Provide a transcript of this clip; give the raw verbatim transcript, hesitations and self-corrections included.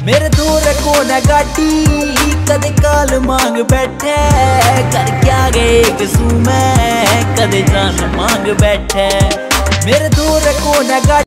मेरे दूर को न गाटी कदे काल मांग बैठे, कर क्या गए कसू मैं कदे जान मांग बैठे। मेरे दूर को न गाटी